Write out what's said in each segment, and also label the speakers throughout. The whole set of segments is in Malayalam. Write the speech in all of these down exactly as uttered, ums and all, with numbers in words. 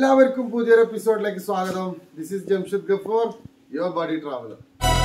Speaker 1: എല്ലാവർക്കും പുതിയൊരു എപ്പിസോഡിലേക്ക് സ്വാഗതം. This is Jamshid Gafoor, your body traveller.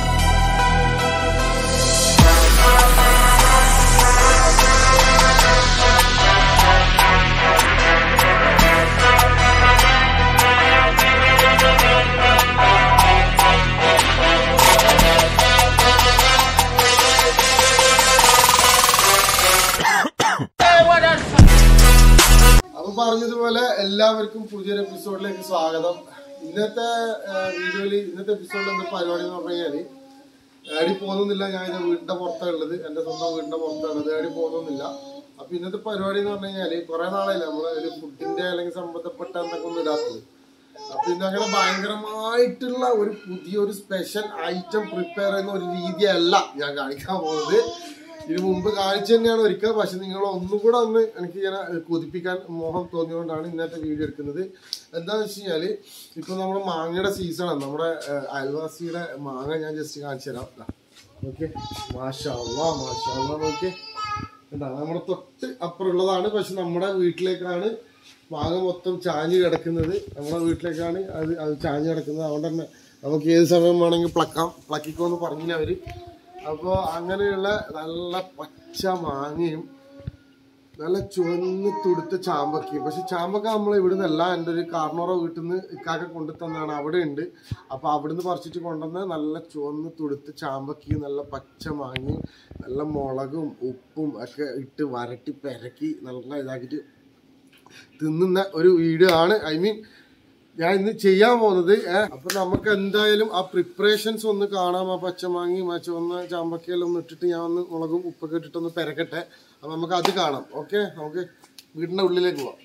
Speaker 1: അപ്പൊ പറഞ്ഞതുപോലെ എല്ലാവർക്കും പുതിയൊരു എപ്പിസോഡിലേക്ക് സ്വാഗതം. ഇന്നത്തെ വീഡിയോയില് ഇന്നത്തെ എപ്പിസോഡിൽ എന്താ പരിപാടി എന്ന് പറഞ്ഞു കഴിഞ്ഞാല് ഏടി പോകുന്നില്ല. ഞാൻ എന്റെ വീടിന്റെ പുറത്താണ് ഉള്ളത്, എന്റെ സ്വന്തം വീടിന്റെ പുറത്താണുള്ളത്. ഏടി പോകുന്നില്ല. അപ്പൊ ഇന്നത്തെ പരിപാടി എന്ന് പറഞ്ഞു കഴിഞ്ഞാല് കുറെ നാളായില്ല നമ്മള് ഒരു ഫുഡിന്റെ അല്ലെങ്കിൽ സംബന്ധപ്പെട്ട എന്തൊക്കെ ഒന്നും ഇടാത്തത്. അപ്പൊ ഇന്നങ്ങനെ ഭയങ്കരമായിട്ടുള്ള ഒരു പുതിയൊരു സ്പെഷ്യൽ ഐറ്റം പ്രിപ്പയർ ചെയ്യുന്ന ഒരു രീതിയല്ല ഞാൻ കാണിക്കാൻ പോകുന്നത്. ഇതിനു മുമ്പ് കാണിച്ചു തന്നെയാണ് ഒരിക്കൽ, പക്ഷെ നിങ്ങൾ ഒന്നും കൂടെ ഒന്ന് എനിക്ക് ഇങ്ങനെ കൊതിപ്പിക്കാൻ മോഹം തോന്നിയോണ്ടാണ് ഇന്നത്തെ വീഡിയോ എടുക്കുന്നത്. എന്താണെന്ന് വെച്ച് കഴിഞ്ഞാല് ഇപ്പൊ നമ്മുടെ മാങ്ങയുടെ സീസണാണ്. നമ്മുടെ അയൽവാസിയുടെ മാങ്ങ ഞാൻ ജസ്റ്റ് കാണിച്ചു തരാം. ഓക്കെ, മാഷാ അല്ലാഹ് മാഷാ അല്ലാഹ്. നോക്കിയേ, എന്താ നമ്മുടെ തൊട്ട് അപ്പുറമുള്ളതാണ്, പക്ഷെ നമ്മുടെ വീട്ടിലേക്കാണ് മാങ്ങ മൊത്തം ചാഞ്ഞ് കിടക്കുന്നത്. നമ്മുടെ വീട്ടിലേക്കാണ് അത് അത് ചാഞ്ഞ് കിടക്കുന്നത്. അതുകൊണ്ട് തന്നെ നമുക്ക് ഏത് സമയം വേണമെങ്കിൽ പ്ലക്കാം പ്ലക്കിക്കോന്ന് പറഞ്ഞില്ല അവര്. അപ്പോൾ അങ്ങനെയുള്ള നല്ല പച്ച മാങ്ങയും നല്ല ചുവന്ന് തുടുത്ത ചാമ്പക്കയും. പക്ഷെ ചാമ്പക്ക നമ്മൾ ഇവിടെ നിന്നല്ല, എൻ്റെ ഒരു കാർണോറ വീട്ടിൽ നിന്ന് ഇക്കാക്ക കൊണ്ടു തന്നാണ്, അവിടെ ഉണ്ട്. അപ്പോൾ അവിടുന്ന് പറിച്ചിട്ട് കൊണ്ടുവന്ന് നല്ല ചുവന്ന് തുടുത്ത ചാമ്പക്കയും നല്ല പച്ച മാങ്ങയും നല്ല മുളകും ഉപ്പും ഒക്കെ ഇട്ട് വരട്ടി പെരക്കി നല്ല ഇതാക്കിയിട്ട് തിന്നുന്ന ഒരു വീഡിയോ ആണ്. ഐ മീൻ ഞാൻ ഇന്ന് ചെയ്യാൻ പോകുന്നത്. അപ്പൊ നമുക്ക് എന്തായാലും ആ പ്രിപ്പറേഷൻസ് ഒന്ന് കാണാം. ആ പച്ചമാങ്ങയും ആ ചുവന്ന ചാമ്പക്കയെല്ലാം ഒന്ന് ഇട്ടിട്ട് ഞാൻ ഒന്ന് മുളകും ഉപ്പൊക്കെ ഇട്ടിട്ടൊന്ന് പെരക്കട്ടെ. അപ്പൊ നമുക്ക് അത് കാണാം. ഓക്കെ, നമുക്ക് വീടിന്റെ ഉള്ളിലേക്ക് പോവാം.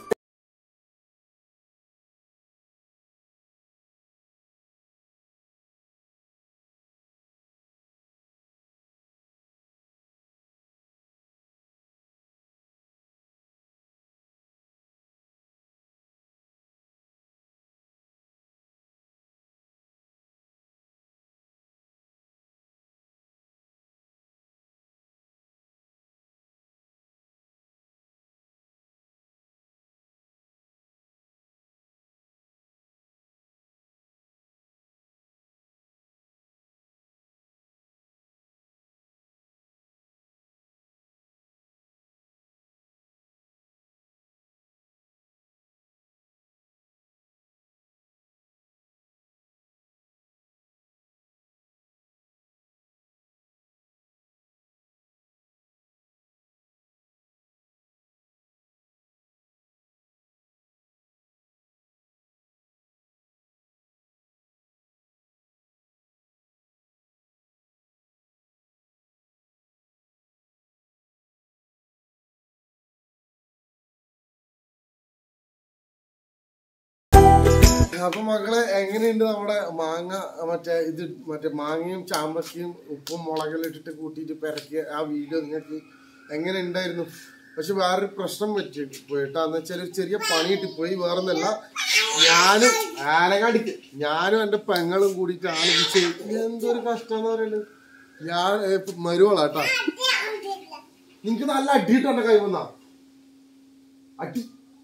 Speaker 1: അപ്പൊ മക്കളെ, എങ്ങനെയുണ്ട് നമ്മുടെ മാങ്ങ? മറ്റേ ഇത് മറ്റേ മാങ്ങയും ചാമ്പക്കയും ഉപ്പും മുളകെല്ലാം ഇട്ടിട്ട് കൂട്ടിയിട്ട് പെരക്കിയ ആ വീഡിയോ നിങ്ങൾക്ക് എങ്ങനെ ഉണ്ടായിരുന്നു? പക്ഷെ വേറൊരു പ്രശ്നം പറ്റി പോയിട്ടാന്ന് വെച്ചാൽ ഒരു ചെറിയ പണി കിട്ടിപ്പോയി. വേറൊന്നല്ല, ഞാനും ആനകാടിക്ക് ഞാനും എന്റെ പെങ്ങളും കൂടിയിട്ട് ആലോചിച്ച് എന്തൊരു കഷ്ടം എന്ന് പറയുന്നത്. ഞാൻ മരുവളാട്ടാ, നിങ്ങക്ക് നല്ല അടിയിട്ട് എന്റെ കൈ വന്നാ അടി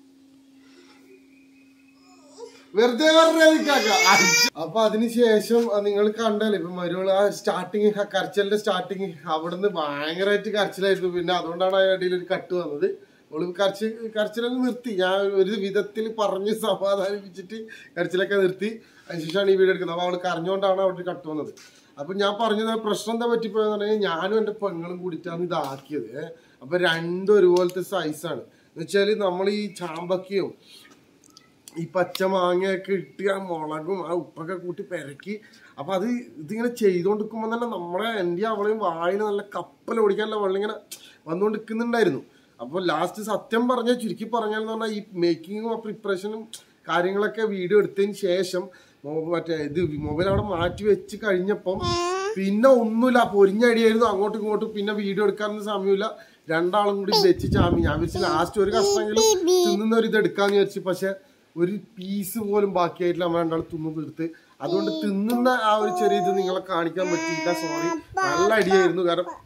Speaker 1: വെറുതെ പറഞ്ഞ. അപ്പൊ അതിനുശേഷം നിങ്ങൾ കണ്ടല്ലേ ഇപ്പൊ മരുവള് ആ സ്റ്റാർട്ടിങ് കരച്ചിലിന്റെ സ്റ്റാർട്ടിങ് അവിടുന്ന് ഭയങ്കരമായിട്ട് കരച്ചിലായിരുന്നു. പിന്നെ അതുകൊണ്ടാണ് ആ ഇടയിൽ ഒരു കട്ട് വന്നത്. അവള് കരച്ചിൽ കരച്ചിലൊക്കെ നിർത്തി. ഞാൻ ഒരു വിധത്തിൽ പറഞ്ഞ് സമാധാനിപ്പിച്ചിട്ട് കരച്ചിലൊക്കെ നിർത്തി. അതിനുശേഷമാണ് ഈ വീഡിയോ എടുക്കുന്നത്. അപ്പൊ അവള് കരഞ്ഞുകൊണ്ടാണ് അവിടെ കട്ട് വന്നത്. അപ്പൊ ഞാൻ പറഞ്ഞത് പ്രശ്നം എന്താ പറ്റിപ്പോയെന്ന് പറഞ്ഞാൽ ഞാനും എന്റെ പെങ്ങളും കൂടിയിട്ടാണ് ഇതാക്കിയത്. അപ്പൊ രണ്ടും ഒരുപോലത്തെ സൈസാണ്. എന്ന് വെച്ചാല് നമ്മൾ ഈ ചാമ്പക്കയും ഈ പച്ച മാങ്ങയൊക്കെ ഇട്ട് ആ മുളകും ആ ഉപ്പൊക്കെ കൂട്ടി പെരക്കി. അപ്പൊ അത് ഇതിങ്ങനെ ചെയ്തുകൊണ്ടിരിക്കുമ്പോൾ തന്നെ നമ്മളെ എൻ്റെ അവളെയും വായിൽ നല്ല കപ്പൽ ഓടിക്കാനുള്ള വെള്ളം ഇങ്ങനെ വന്നുകൊണ്ടിരിക്കുന്നുണ്ടായിരുന്നു. അപ്പോൾ ലാസ്റ്റ് സത്യം പറഞ്ഞാൽ ചുരുക്കി പറഞ്ഞാൽ പറഞ്ഞാൽ ഈ മേക്കിങ്ങും ആ പ്രിപ്പറേഷനും കാര്യങ്ങളൊക്കെ വീഡിയോ എടുത്തതിന് ശേഷം മറ്റേ ഇത് മൊബൈൽ അവിടെ മാറ്റി വെച്ച് കഴിഞ്ഞപ്പം പിന്നെ ഒന്നുമില്ല, പൊരിഞ്ഞടിയായിരുന്നു അങ്ങോട്ടും ഇങ്ങോട്ടും. പിന്നെ വീഡിയോ എടുക്കാനൊന്നും സമയമില്ല. രണ്ടാളും കൂടി വെച്ച് ചാമി. ഞാൻ വെച്ച് ലാസ്റ്റ് ഒരു കഷ്ണമെങ്കിലും തിന്നുന്ന ഒരു ഇത് എടുക്കാന്ന് വിചാരിച്ചു. പക്ഷെ ഒരു പീസ് പോലും ബാക്കിയായിട്ടില്ല. നമ്മൾ രണ്ടാൾ തിന്നു തീർത്ത്. അതുകൊണ്ട് തിന്നുന്ന ആ ഒരു ചെറിയ ഇത് നിങ്ങളെ കാണിക്കാൻ പറ്റിയില്ല, സോറി. നല്ല അടിയായിരുന്നു. കാരണം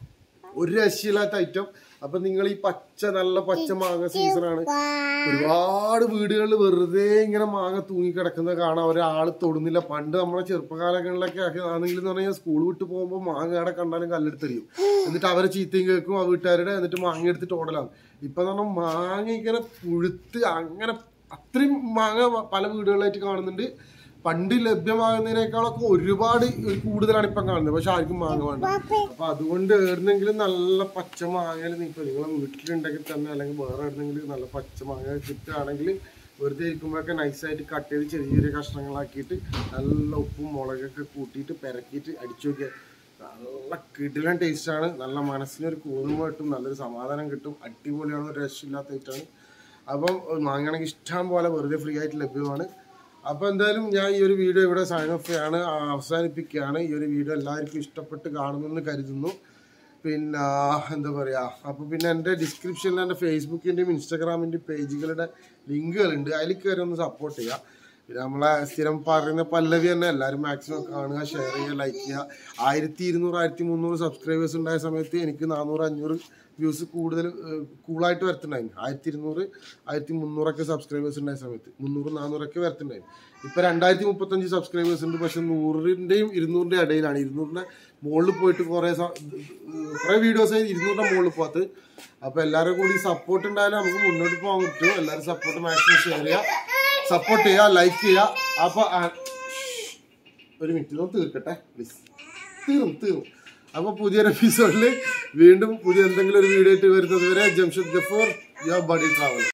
Speaker 1: ഒരു രക്ഷയില്ലാത്ത ഐറ്റം. അപ്പൊ നിങ്ങൾ ഈ പച്ച നല്ല പച്ച മാങ്ങ സീസണാണ്. ഒരുപാട് വീടുകളിൽ വെറുതെ ഇങ്ങനെ മാങ്ങ തൂങ്ങി കിടക്കുന്നത് കാണാൻ ഒരാൾ തൊടുന്നില്ല. പണ്ട് നമ്മളെ ചെറുപ്പകാലങ്ങളിലൊക്കെ ആണെങ്കിൽ എന്ന് പറഞ്ഞാൽ സ്കൂൾ വിട്ട് പോകുമ്പോൾ മാങ്ങ കട കണ്ടാലും കല്ലെടുത്തെറിയും. എന്നിട്ട് അവരെ ചീത്തയും കേൾക്കും ആ വീട്ടുകാരുടെ. എന്നിട്ട് മാങ്ങ എടുത്തിട്ട് ഓടലാണ്. ഇപ്പൊ എന്ന് പറഞ്ഞാൽ മാങ്ങ ഇങ്ങനെ പുഴുത്ത് അങ്ങനെ അത്രയും മാങ്ങ പല വീടുകളിലായിട്ട് കാണുന്നുണ്ട്. പണ്ട് ലഭ്യമാകുന്നതിനേക്കാളൊക്കെ ഒരുപാട് കൂടുതലാണ് ഇപ്പം കാണുന്നത്. പക്ഷെ ആർക്കും മാങ്ങ വേണ്ട. അപ്പൊ അതുകൊണ്ട് എവിടെന്നെങ്കിലും നല്ല പച്ച മാങ്ങയിൽ നിൽക്കും. നിങ്ങളെ വീട്ടിലുണ്ടെങ്കിൽ തന്നെ അല്ലെങ്കിൽ വേറെ എവിടെന്നെങ്കിലും നല്ല പച്ച മാങ്ങ കിട്ടുകയാണെങ്കിൽ വെറുതെ ഇരിക്കുമ്പോഴൊക്കെ നൈസായിട്ട് കട്ട് ചെയ്ത് ചെറിയ ചെറിയ കഷ്ണങ്ങളാക്കിയിട്ട് നല്ല ഉപ്പും മുളകൊക്കെ കൂട്ടിയിട്ട് പെരക്കിയിട്ട് അടിച്ചു നോക്കിയാൽ നല്ല കിടിലൻ ടേസ്റ്റാണ്. നല്ല മനസ്സിനൊരു കുളിർമ കിട്ടും, നല്ലൊരു സമാധാനം കിട്ടും. അടിപൊളിയാണ്, ഒരു രക്ഷയില്ലാത്തതായിട്ടാണ്. അപ്പം മാങ്ങയാണെങ്കിൽ ഇഷ്ടം പോലെ വെറുതെ ഫ്രീ ആയിട്ട് ലഭ്യമാണ്. അപ്പോൾ എന്തായാലും ഞാൻ ഈ ഒരു വീഡിയോ ഇവിടെ സൈൻ ഓഫ് ചെയ്യാണ്, അവസാനിപ്പിക്കുകയാണ്. ഈ ഒരു വീഡിയോ എല്ലാവർക്കും ഇഷ്ടപ്പെട്ട് കാണുമെന്ന് കരുതുന്നു. പിന്നെ എന്താ പറയുക, അപ്പോൾ പിന്നെ എൻ്റെ ഡിസ്ക്രിപ്ഷനിൽ എൻ്റെ ഫേസ്ബുക്കിൻ്റെയും ഇൻസ്റ്റാഗ്രാമിൻ്റെയും പേജുകളുടെ ലിങ്കുകളുണ്ട്. അതിൽ കയറി ഒന്ന് സപ്പോർട്ട് ചെയ്യുക. പിന്നെ നമ്മളെ സ്ഥിരം പറയുന്ന പല്ലവി തന്നെ എല്ലാവരും മാക്സിമം കാണുക, ഷെയർ ചെയ്യുക, ലൈക്ക് ചെയ്യുക. ആയിരത്തി ഇരുന്നൂറ് ആയിരത്തി മുന്നൂറ് സബ്സ്ക്രൈബേഴ്സ് ഉണ്ടായ സമയത്ത് എനിക്ക് നാനൂറ് അഞ്ഞൂറ് വ്യൂസ് കൂടുതൽ കൂളായിട്ട് വരത്തുണ്ടായിരുന്നു. ആയിരത്തി ഇരുന്നൂറ് ആയിരത്തി മുന്നൂറൊക്കെ സബ്സ്ക്രൈബേഴ്സ് ഉണ്ടായ സമയത്ത് മുന്നൂറ് നാനൂറൊക്കെ വരത്തുണ്ടായിരുന്നു. ഇപ്പം രണ്ടായിരത്തി മുപ്പത്തഞ്ച് സബ്സ്ക്രൈബേഴ്സ് ഉണ്ട്. പക്ഷെ നൂറിൻ്റെയും ഇരുന്നൂറിൻ്റെ ഇടയിലാണ്. ഇരുന്നൂറിൻ്റെ മുകളിൽ പോയിട്ട് കുറേ കുറേ വീഡിയോസ് ഇരുന്നൂറിൻ്റെ മുകളിൽ പോകാത്തത്. അപ്പോൾ എല്ലാവരും കൂടി സപ്പോർട്ട് ഉണ്ടായാലും നമുക്ക് മുന്നോട്ട് പോകാൻ പറ്റും. എല്ലാവരും സപ്പോർട്ട് മാക്സിമം ഷെയർ ചെയ്യുക, സപ്പോർട്ട് ചെയ്യുക, ലൈക്ക് ചെയ്യുക. അപ്പോൾ ഒരു മിനിറ്റ് ഇതൊന്ന് തീർക്കട്ടെ പ്ലീസ്. തീർന്നു തീർന്നു അപ്പോൾ പുതിയൊരു എപ്പിസോഡിൽ വീണ്ടും പുതിയ എന്തെങ്കിലും ഒരു വീഡിയോ ആയിട്ട് വരുന്നത് വരെ Jamshad Gafoor, your buddy travel.